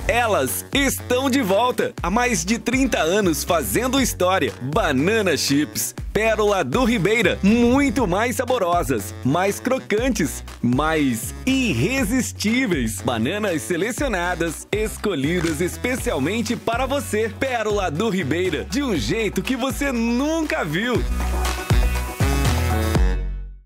Elas estão de volta. Há mais de 30 anos fazendo história. Banana Chips. Pérola do Ribeira. Muito mais saborosas, mais crocantes, mais irresistíveis. Bananas selecionadas, escolhidas especialmente para você. Pérola do Ribeira. De um jeito que você nunca viu.